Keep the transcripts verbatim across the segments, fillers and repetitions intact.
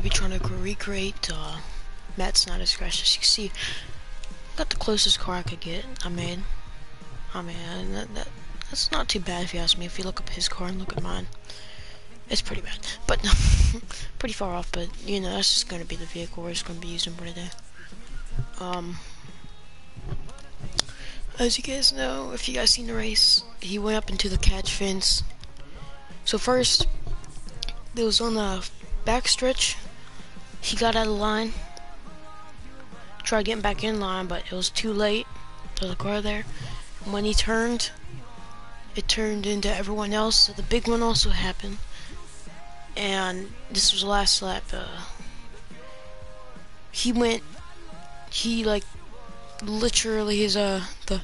be trying to recreate uh, Matt Snyder's crash. As you can see, got the closest car I could get. I made. I mean, that, that that's not too bad if you ask me. If you look up his car and look at mine, it's pretty bad, but pretty far off. But you know, that's just gonna be the vehicle we're just gonna be using for today. Um, as you guys know, if you guys seen the race, he went up into the catch fence. So first, it was on the back stretch. He got out of line. Tried getting back in line, but it was too late. There's a car there. And when he turned, it turned into everyone else. So the big one also happened. And this was the last lap. Uh, he went. He like literally his uh the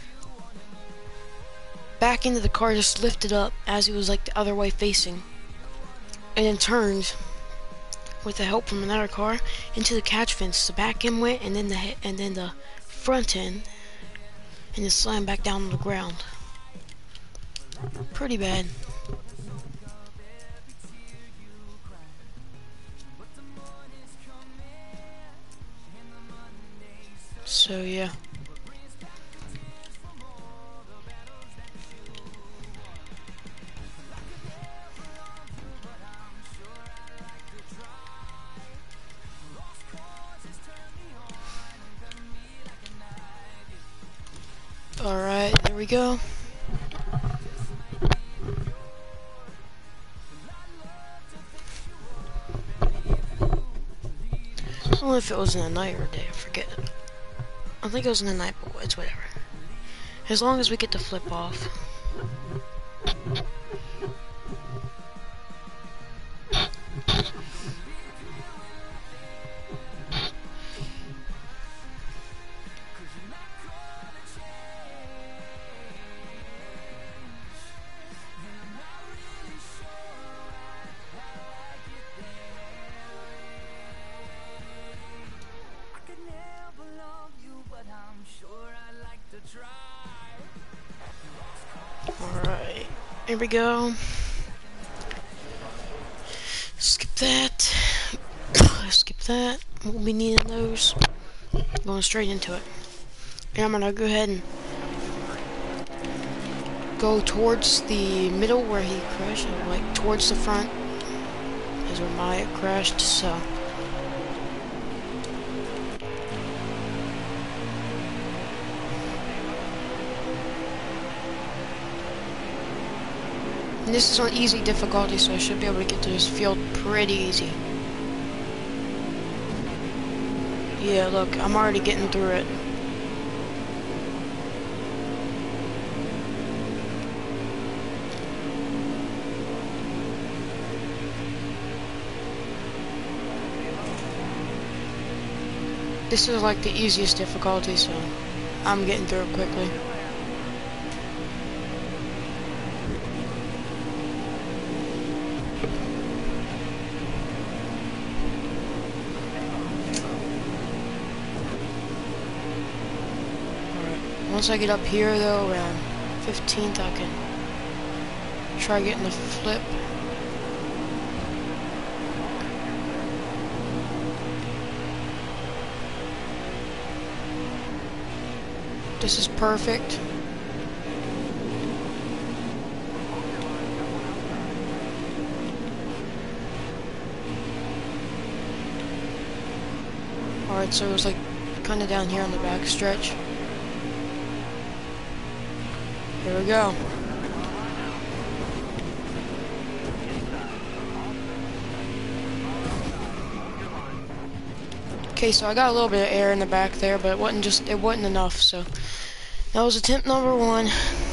back end of the car just lifted up as he was like the other way facing, and then turned with the help from another car into the catch fence. The back end went, and then the he and then the front end, and it slammed back down on the ground. Pretty bad. So yeah. Alright, there we go. I don't know if it was in the night or day, I forget. I think it was in the night, but it's whatever. As long as we get the flip off. Alright, here we go. Skip that. Skip that. We'll be needing those. Going straight into it. And I'm gonna go ahead and go towards the middle where he crashed, like towards the front is where Myatt crashed, so. And this is on easy difficulty, so I should be able to get to this field pretty easy. Yeah, look, I'm already getting through it. This is like the easiest difficulty, so I'm getting through it quickly. Once I get up here though, around fifteenth, I can try getting the flip. This is perfect. Alright, so it was like kind of down here on the back stretch. Here we go. Okay, so I got a little bit of air in the back there, but it wasn't just it wasn't enough, so that was attempt number one.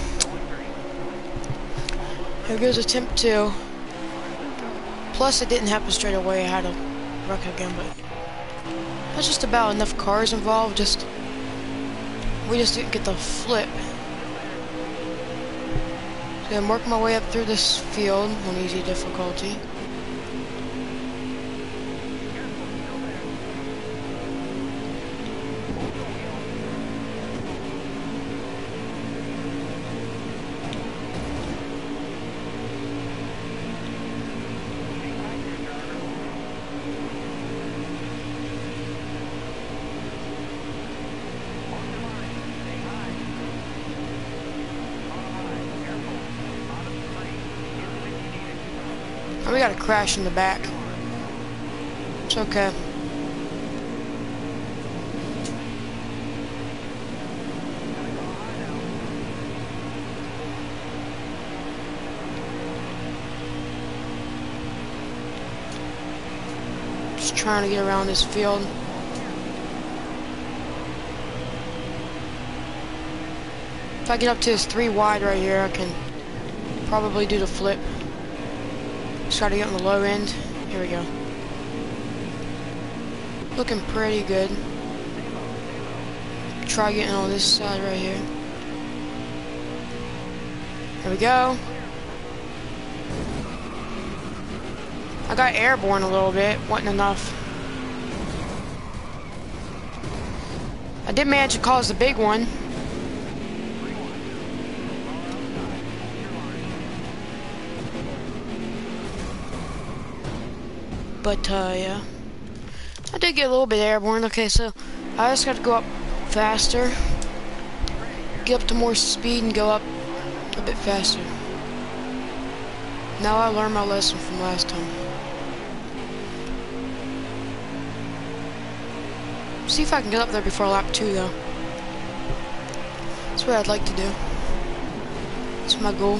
Here goes attempt two. Plus it didn't happen straight away, I had to wreck again, but that's just about enough cars involved, just we just didn't get the flip. So I'm working my way up through this field on easy difficulty. got a crash in the back. It's okay. Just trying to get around this field. If I get up to this three wide right here, I can probably do the flip. Just gotta get on the low end. Here we go. Looking pretty good. Try getting on this side right here. There we go. I got airborne a little bit, wasn't enough. I did manage to cause the big one. But, uh, yeah. I did get a little bit airborne. Okay, so I just got to go up faster. Get up to more speed and go up a bit faster. Now I learned my lesson from last time. See if I can get up there before lap two, though. That's what I'd like to do. That's my goal.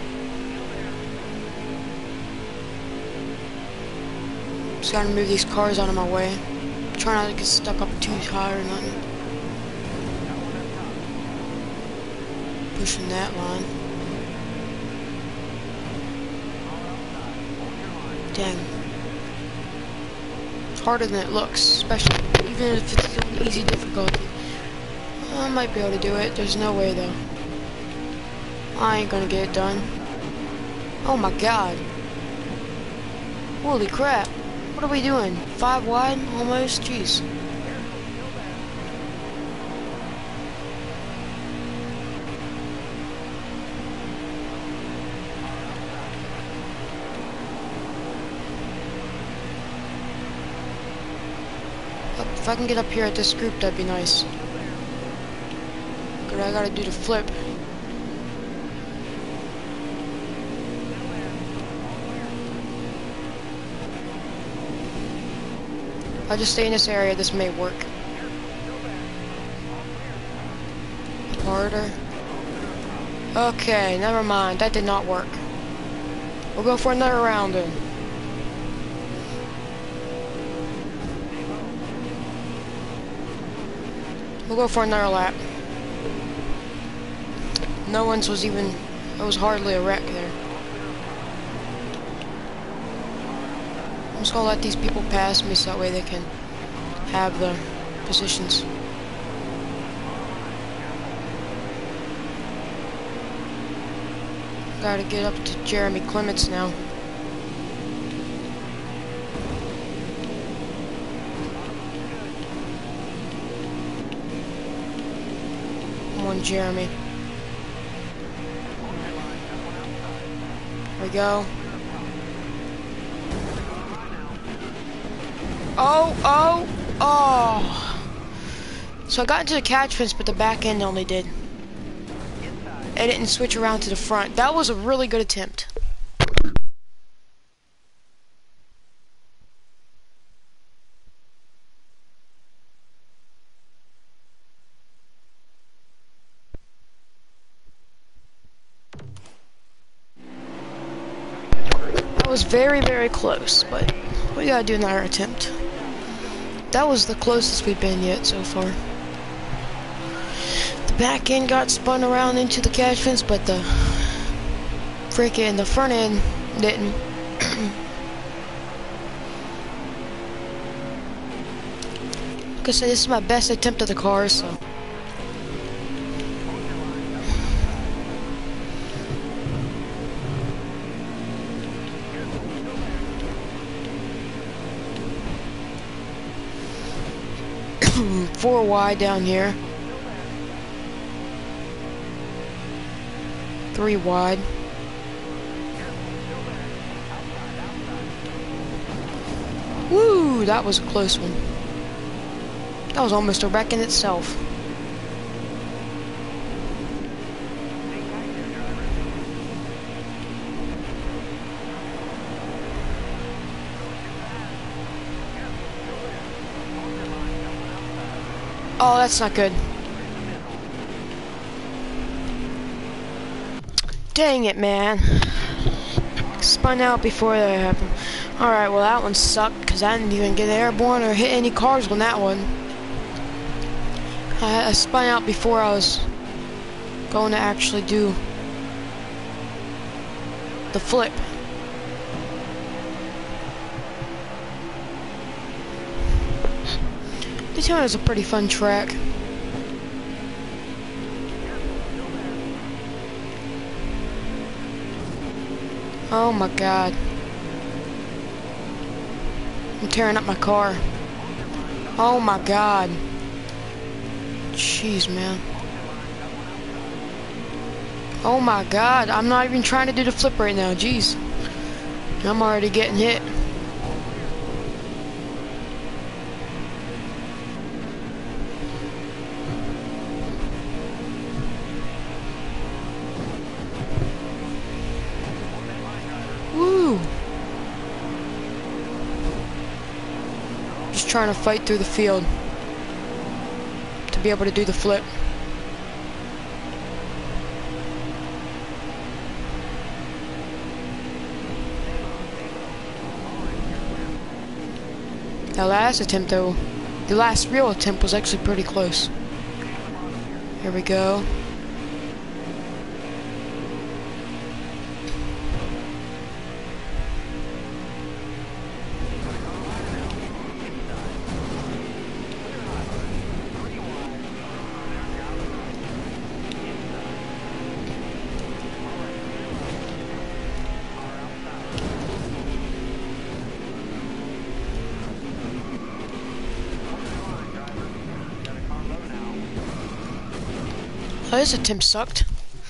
Just gotta move these cars out of my way. Try not to get stuck up too high or nothing. Pushing that line. Dang. It's harder than it looks, especially even if it's on easy difficulty. I might be able to do it. There's no way though. I ain't gonna get it done. Oh my god. Holy crap. What are we doing? Five wide? Almost? Jeez. If I can get up here at this group, that'd be nice. But I gotta do the flip. If I just stay in this area, this may work. Harder. Okay, never mind. That did not work. We'll go for another round then. We'll go for another lap. No one's was even, it was hardly a wreck there. I'm just gonna let these people pass me so that way they can have the positions. Gotta get up to Jeremy Clements now. Come on, Jeremy. There we go. Oh, oh, oh. So I got into the catch fence, but the back end only did. It didn't switch around to the front. That was a really good attempt. That was very, very close, but we gotta do another attempt. That was the closest we've been yet so far. The back end got spun around into the catch fence, but the freaking the front end didn't. Like I said, this is my best attempt of the car, so. Four wide down here. Three wide. Woo! That was a close one. That was almost a wreck in itself. Oh, that's not good. Dang it, man. Spun out before that happened. Alright, well that one sucked because I didn't even get airborne or hit any cars on that one. I, I spun out before I was going to actually do the flip. Daytona is a pretty fun track. Oh my god. I'm tearing up my car. Oh my god. Jeez, man. Oh my god. I'm not even trying to do the flip right now. Jeez. I'm already getting hit. Woo! Just trying to fight through the field to be able to do the flip. The last attempt though, the last real attempt was actually pretty close. Here we go. Oh, this attempt sucked.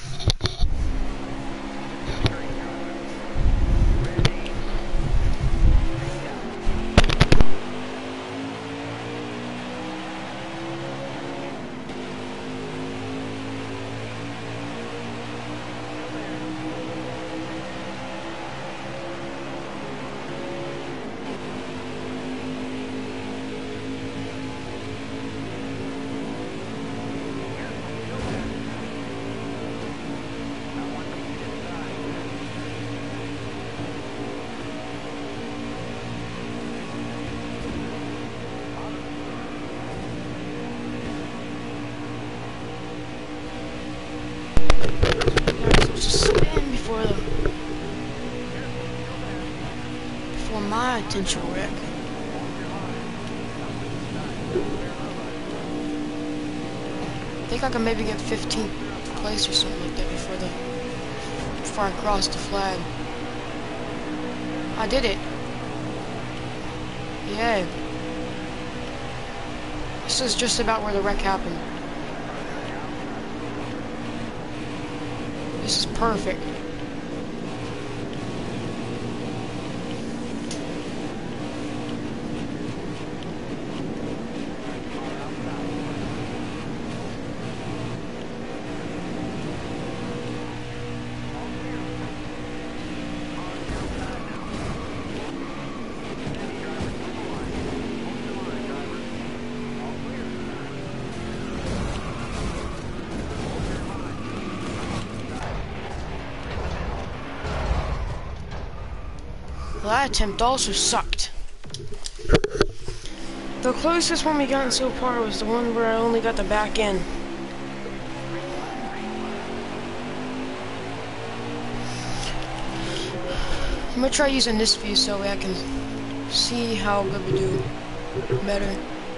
Before the before my intentional wreck. I think I can maybe get fifteenth place or something like that before the before I cross the flag. I did it. Yeah. This is just about where the wreck happened. This is perfect. Well, that attempt also sucked. The closest one we gotten so far was the one where I only got the back end. I'm gonna try using this view so I can see how good we do better.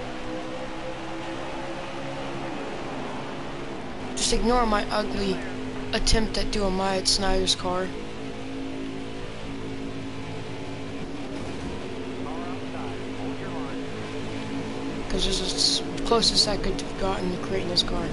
Just ignore my ugly attempt at doing my Snyder's car. Because this is the closest I could have gotten to creating this car.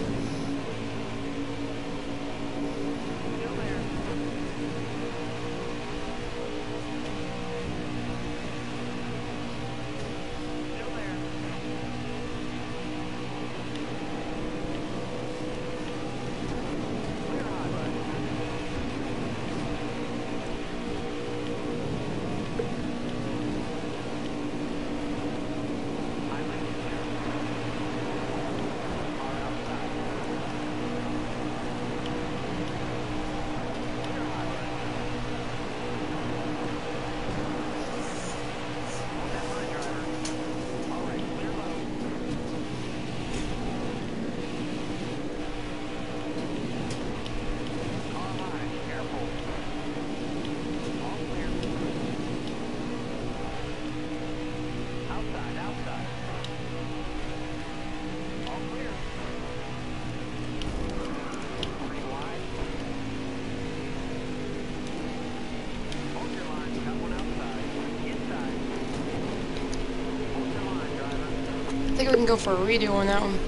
think we can go for a redo on that one.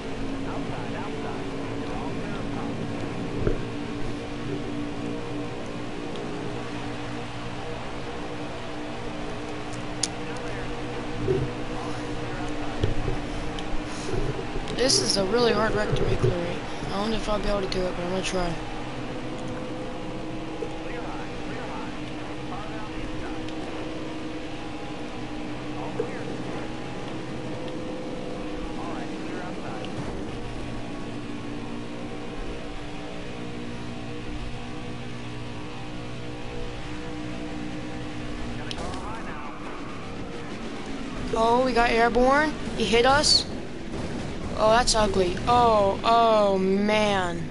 This is a really hard wreck to recreate. I don't know if I'll be able to do it, but I'm gonna try. Oh, we got airborne. He hit us. Oh, that's ugly. Oh, oh, man.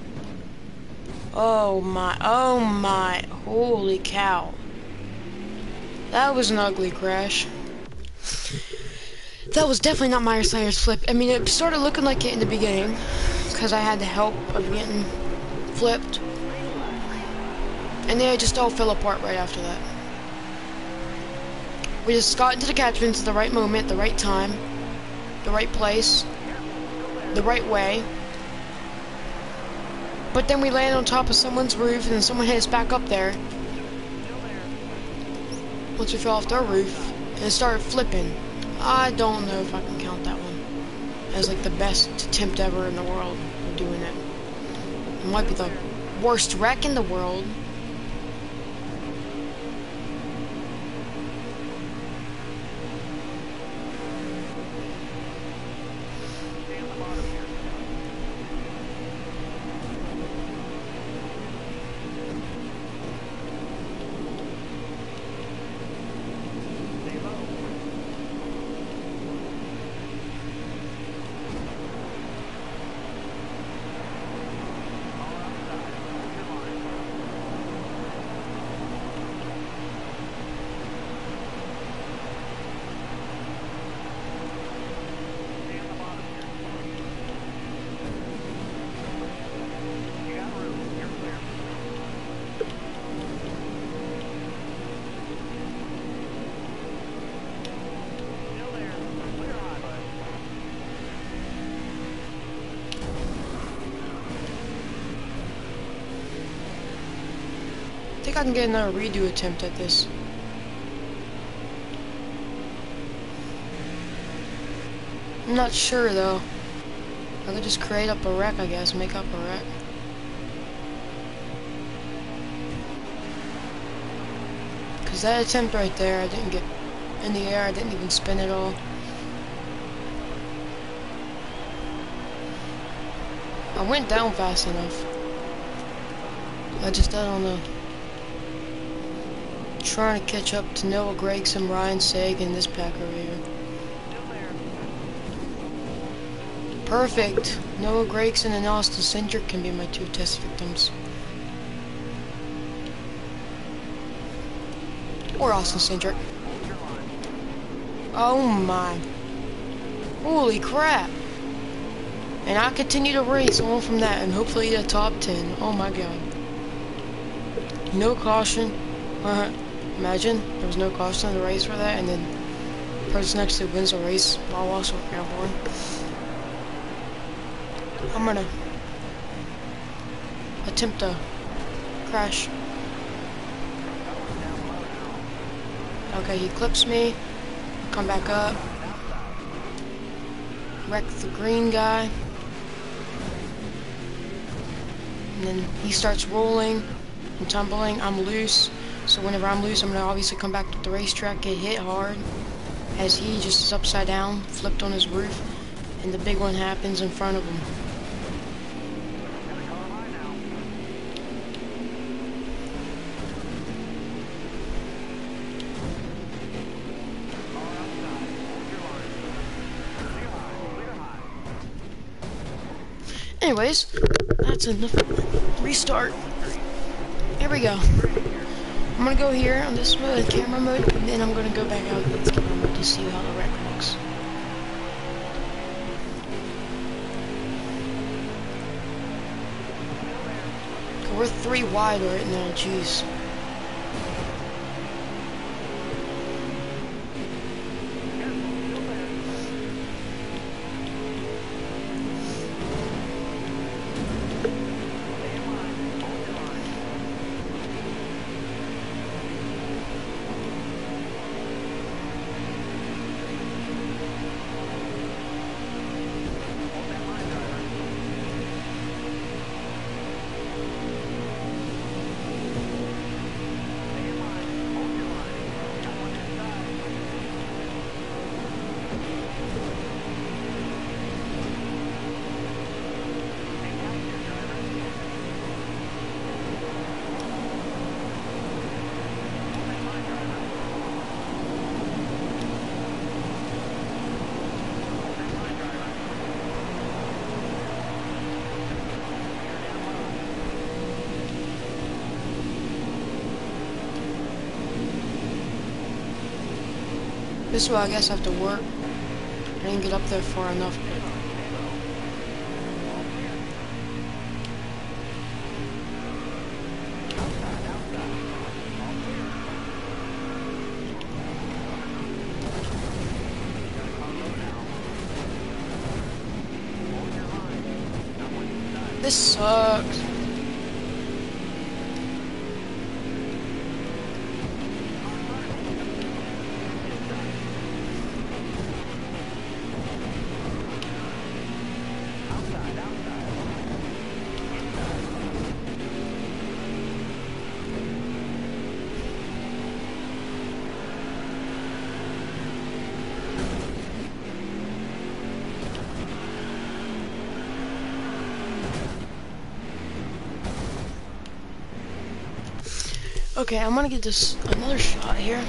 Oh, my. Oh, my. Holy cow. That was an ugly crash. That was definitely not my slider's flip. I mean, it started looking like it in the beginning, because I had the help of getting flipped. And then it just all fell apart right after that. We just got into the catch fence at the right moment, the right time, the right place, the right way. But then we landed on top of someone's roof, and then someone hit us back up there. Once we fell off their roof, and it started flipping. I don't know if I can count that one as like the best attempt ever in the world of doing it. It might be the worst wreck in the world. I think I can get another redo attempt at this. I'm not sure though. I could just create up a wreck, I guess, make up a wreck. Cause that attempt right there, I didn't get in the air, I didn't even spin it all. I went down fast enough. I just, I don't know. Trying to catch up to Noah Gregson, Ryan Sag, and this pack over here. Perfect. Noah Gregson and Austin Cindric can be my two test victims. Or Austin Cindric. Oh my. Holy crap. And I continue to race on from that and hopefully a top ten. Oh my god. No caution. Uh, imagine there was no caution in the race for that, and then the person next to wins the race while also airborne. I'm gonna attempt to crash. Okay, he clips me. Come back up. Wreck the green guy. And then he starts rolling and tumbling. I'm loose. So whenever I'm loose, I'm gonna obviously come back to the racetrack, get hit hard, as he just is upside down, flipped on his roof, and the big one happens in front of him. Anyways, that's enough. Restart. Here we go. I'm gonna go here on this mode, camera mode, and then I'm gonna go back out into camera mode to see how the wreck looks. We're three wide right now, jeez. This is why I guess I have to work. I didn't get up there far enough. This sucks. Okay, I'm gonna get this another shot here.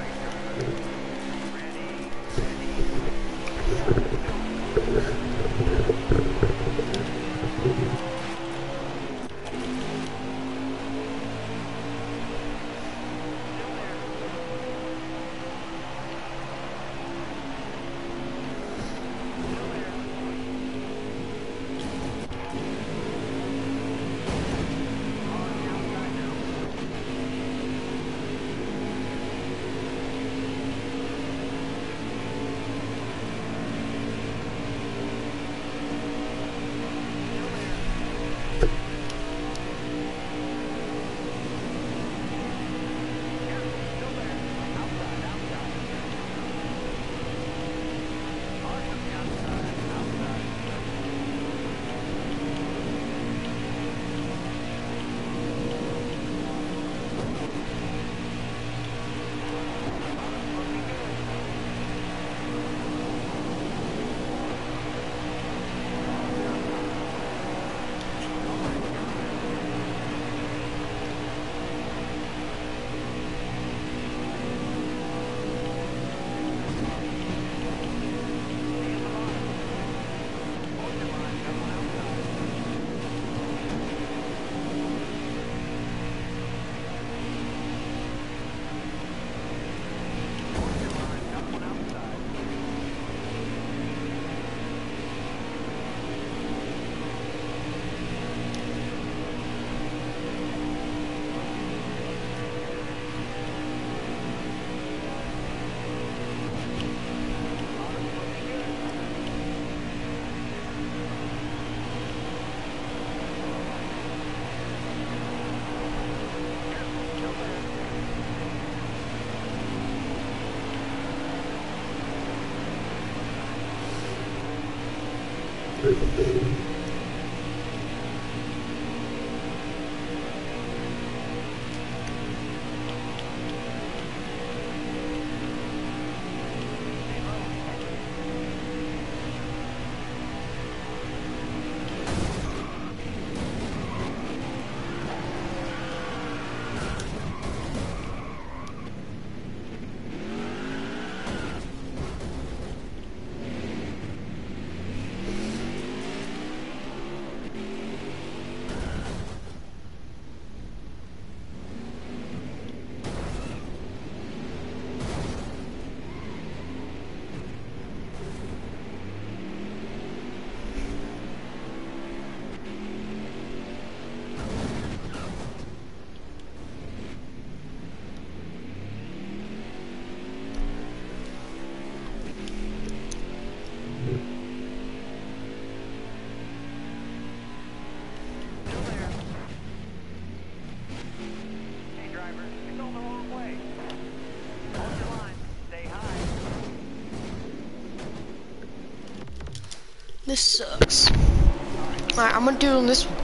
This sucks. Alright, I'm gonna do it on this one.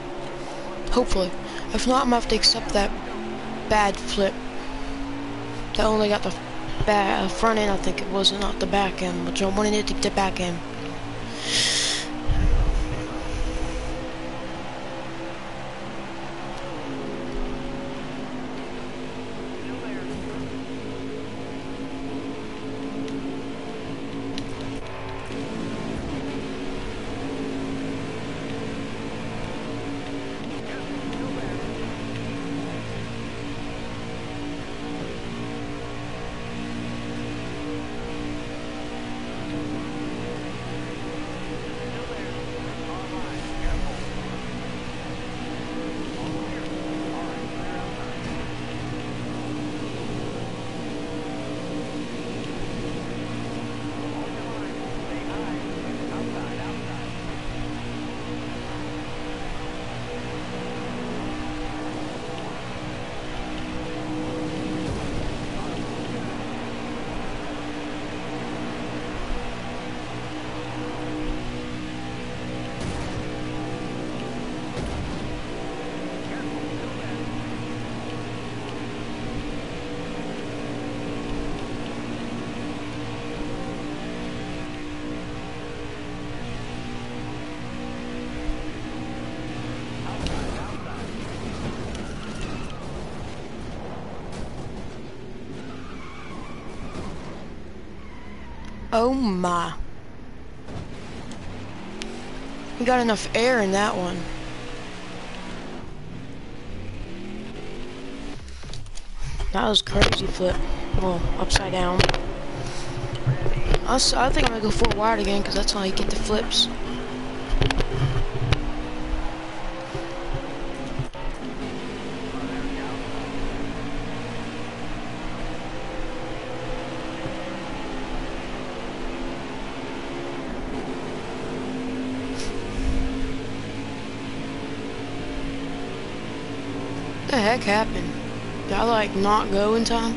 Hopefully. If not, I'm gonna have to accept that bad flip. That only got the back, front end, I think it was, not the back end, which I wanted it to get the back end. Oh my. We got enough air in that one. That was crazy flip. Well, upside down. I, was, I think I'm gonna go four wide again because that's how you get the flips. What the heck happened? Did I like not go in time?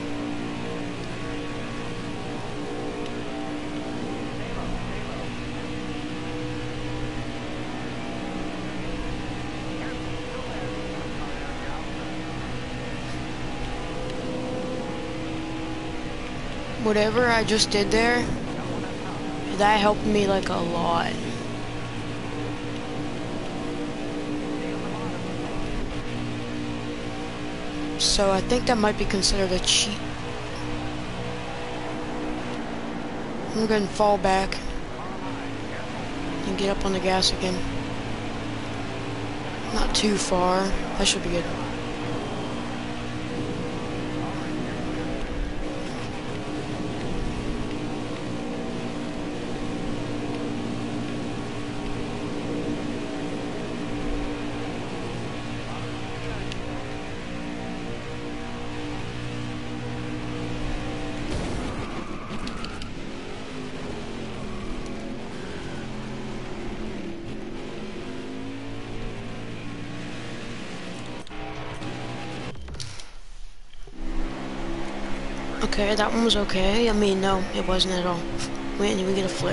Whatever I just did there, that helped me like a lot. So I think that might be considered a cheat. I'm gonna fall back and get up on the gas again. Not too far. That should be good. Okay, that one was okay. I mean, no, it wasn't at all. We didn't even get a flip.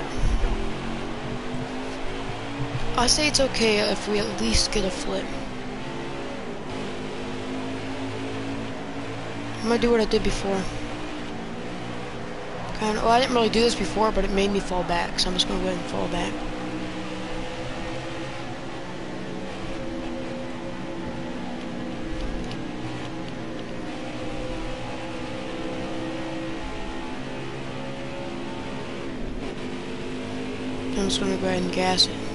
I say it's okay if we at least get a flip. I'm gonna do what I did before. Kind of, well, I didn't really do this before, but it made me fall back, so I'm just gonna go ahead and fall back. I'm just gonna go ahead and gas it.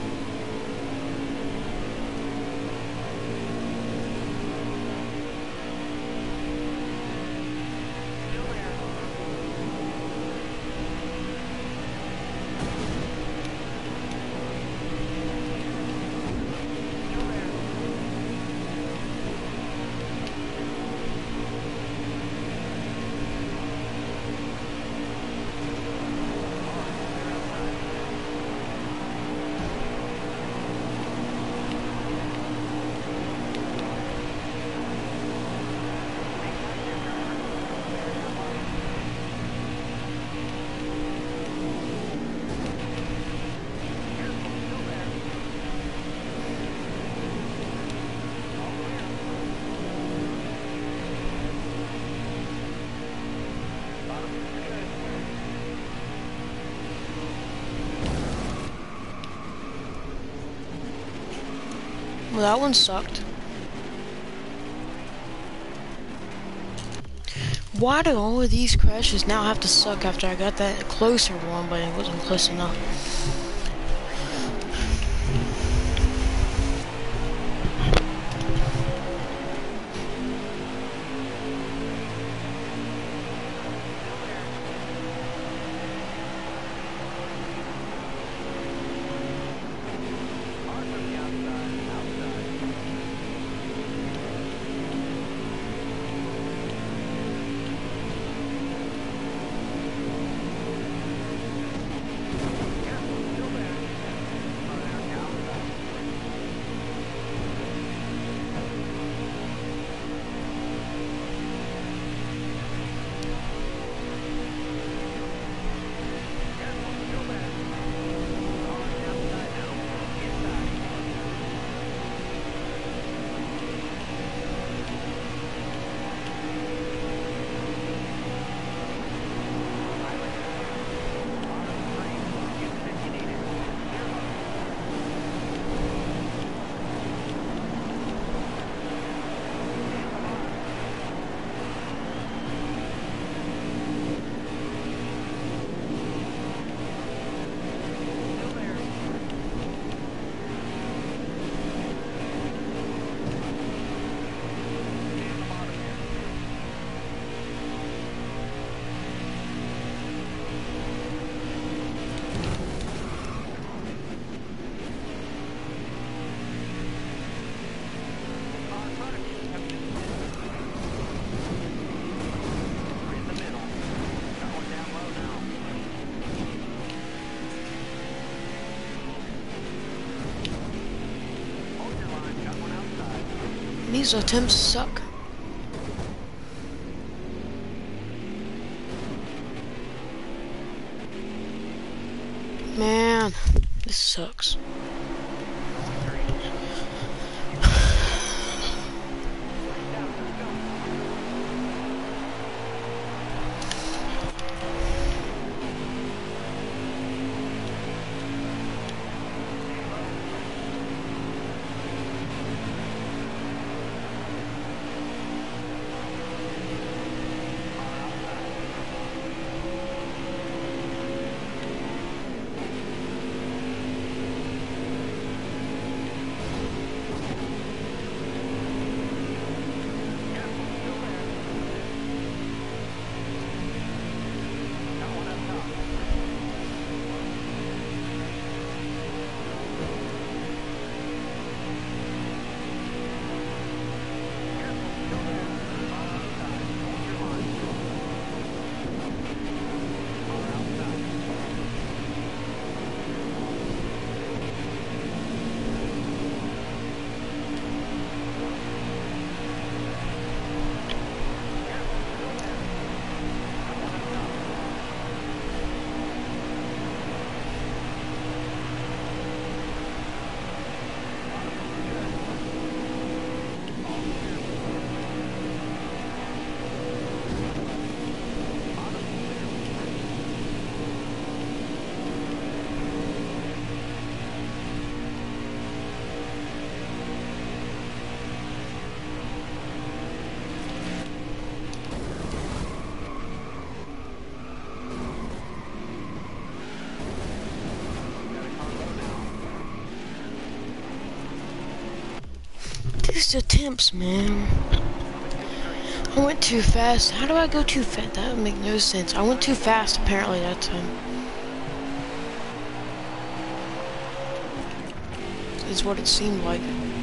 Well, that one sucked. Why do all of these crashes now have to suck after I got that closer one, but it wasn't close enough? These attempts suck. Man, this sucks. These attempts, man. I went too fast. How do I go too fast? That would make no sense. I went too fast, apparently, that time. Is what it seemed like.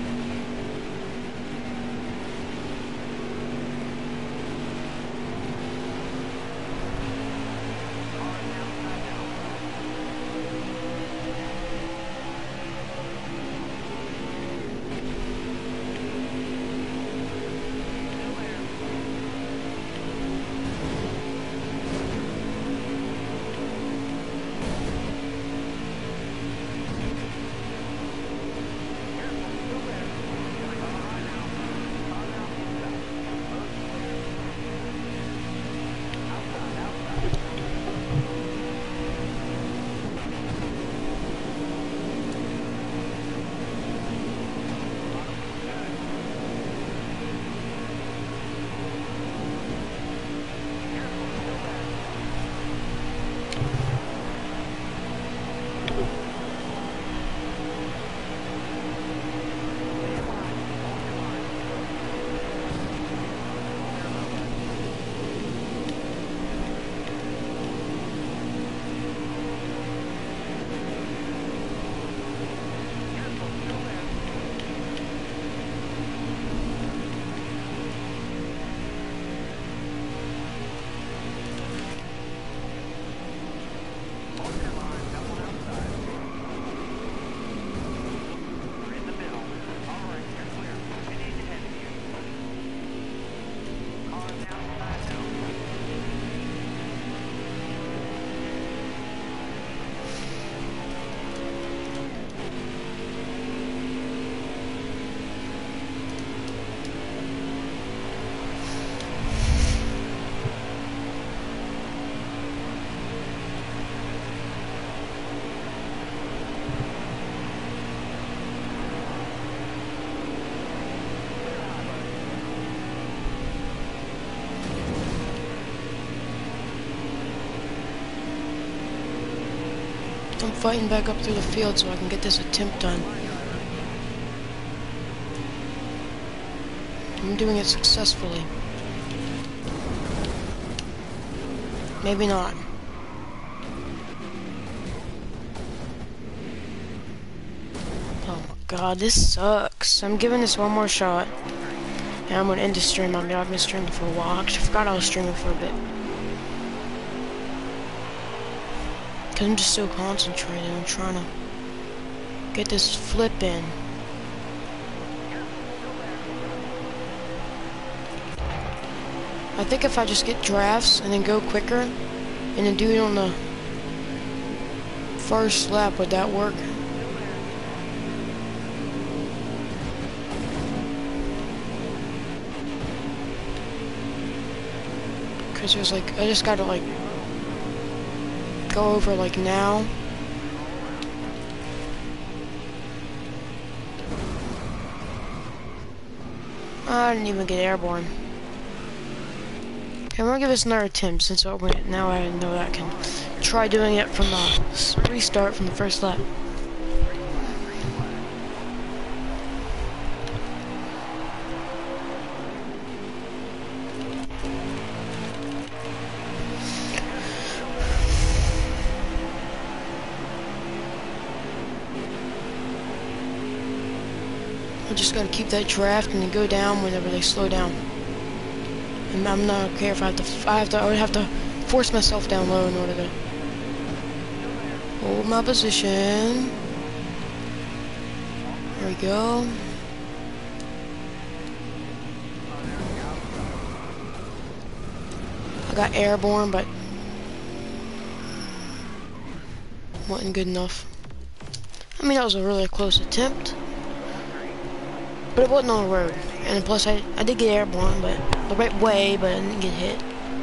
I'm fighting back up through the field so I can get this attempt done. I'm doing it successfully. Maybe not. Oh my god, this sucks. I'm giving this one more shot. And I'm gonna end the stream. I mean, I've been streaming for a while. I actually forgot I was streaming for a bit. Because I'm just so concentrated on trying to get this flip in. I think if I just get drafts and then go quicker, and then do it on the first lap, would that work? Because there's like, I just gotta like, go over like now. I didn't even get airborne. Okay, I'm gonna give this another attempt since I went, now I know that I can try doing it from the restart from the first lap. I just gotta keep that draft and then go down whenever they slow down. And I'm not okay if I have to. I have to. I would have to force myself down low in order to hold my position. There we go. I got airborne, but wasn't good enough. I mean, that was a really close attempt. But it wasn't on the road, and plus I, I did get airborne, but the right way, but I didn't get hit.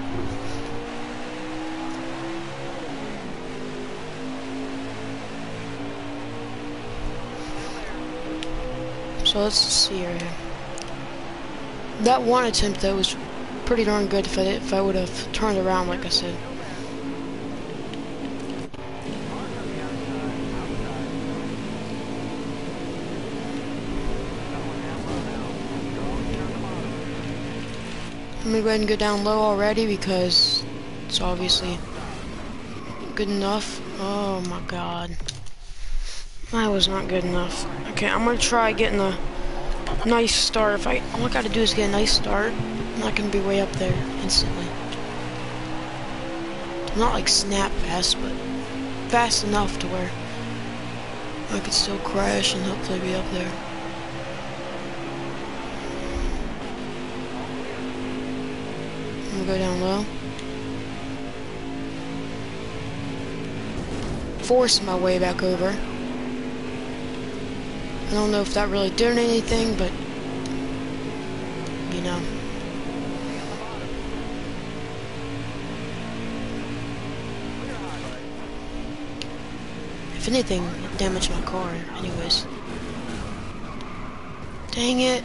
So let's see here. That one attempt though was pretty darn good if I did, if I would have turned around like I said. I'm gonna go ahead and go down low already because it's obviously good enough. Oh my god. That was not good enough. Okay, I'm gonna try getting a nice start. If I all I gotta do is get a nice start, I'm not gonna be way up there instantly. I'm not like snap fast, but fast enough to where I could still crash and hopefully be up there. I'm gonna go down low. Force my way back over. I don't know if that really did anything, but you know. If anything, it damaged my car anyways. Dang it.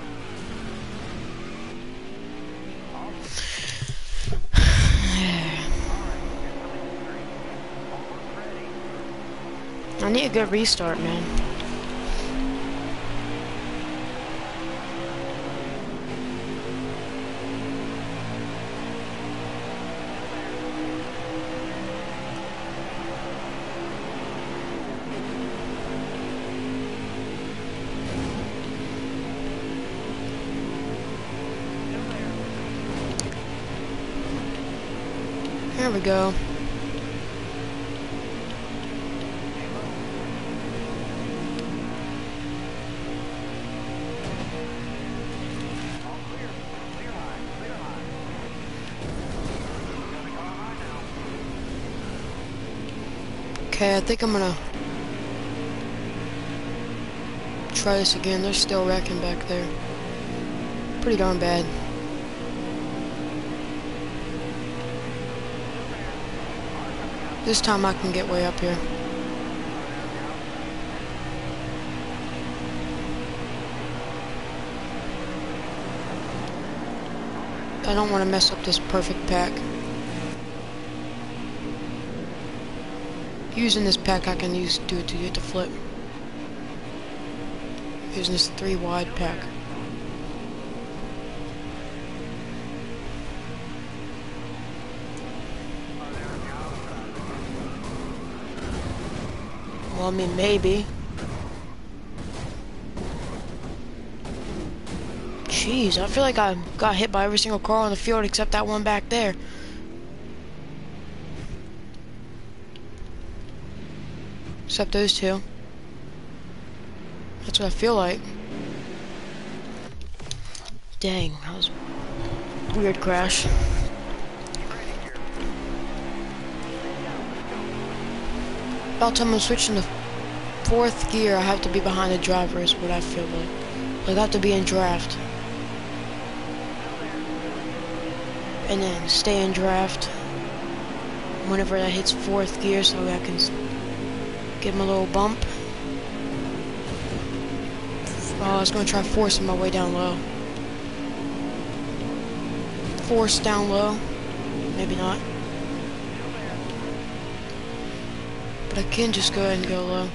I need a good restart, man. There we go. Okay, I think I'm gonna try this again. They're still wrecking back there. Pretty darn bad. This time I can get way up here. I don't want to mess up this perfect pack. Using this pack, I can use do it to get the flip. Using this three wide pack. Well, I mean, maybe. Jeez, I feel like I got hit by every single car on the field except that one back there. Except those two. That's what I feel like. Dang, that was weird crash. About time I'm switching to fourth gear, I have to be behind the driver is what I feel like. Like I have to be in draft. And then stay in draft whenever that hits fourth gear so I can give him a little bump. Oh, I was going to try forcing my way down low. Force down low. Maybe not. But I can just go ahead and go low.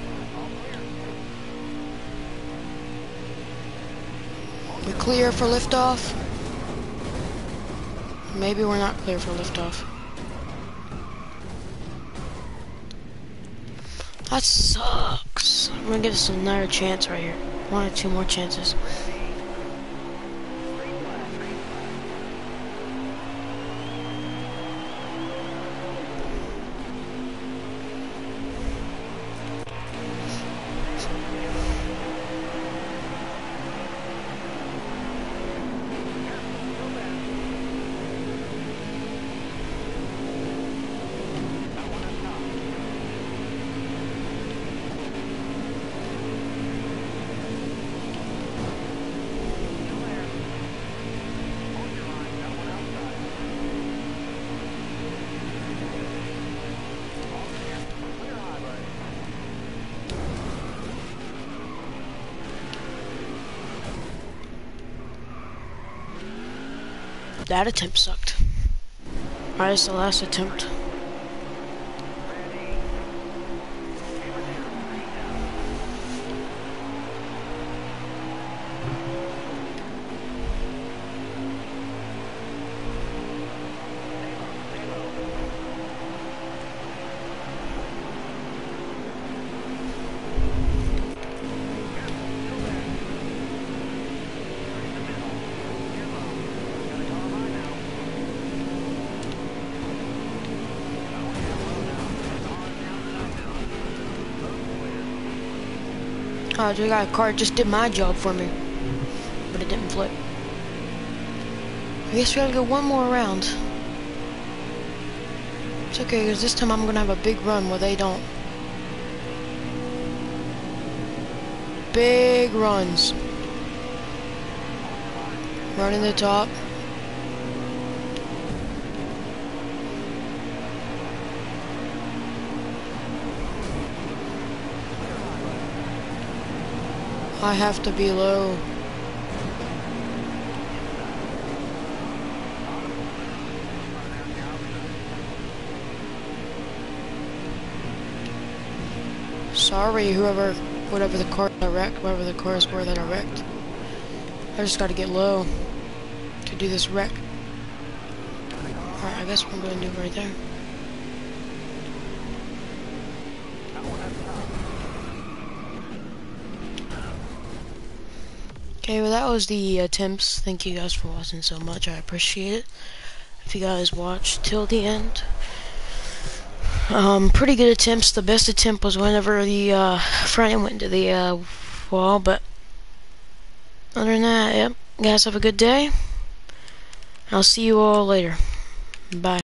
We're clear for liftoff. Maybe we're not clear for liftoff. That sucks. I'm gonna give us another chance right here. One or two more chances. That attempt sucked. Alright, it's the last attempt. Oh, we got a car just did my job for me, but it didn't flip. I guess we gotta go one more round. It's okay, because this time I'm gonna have a big run where they don't. Big runs. Running the top. I have to be low. Sorry, whoever, whatever the car I wrecked, whatever the cars were that I wrecked. I just gotta get low to do this wreck. Alright, I guess what I'm gonna do right there. Okay, well that was the attempts. Thank you guys for watching so much. I appreciate it. If you guys watched till the end. Um, pretty good attempts. The best attempt was whenever the uh, front end went into the uh, wall, but other than that, yep. Guys, have a good day. I'll see you all later. Bye.